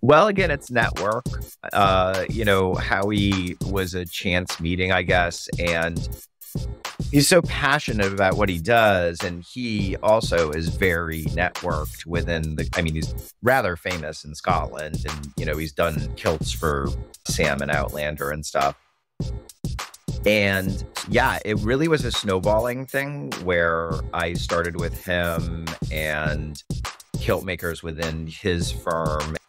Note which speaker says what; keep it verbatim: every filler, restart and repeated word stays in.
Speaker 1: Well, again, it's network. Uh, you know, Howie was a chance meeting, I guess, and he's so passionate about what he does, and he also is very networked within the, I mean, he's rather famous in Scotland, and, you know, he's done kilts for Sam and Outlander and stuff. And yeah, it really was a snowballing thing where I started with him and Kiltmakers within his firm.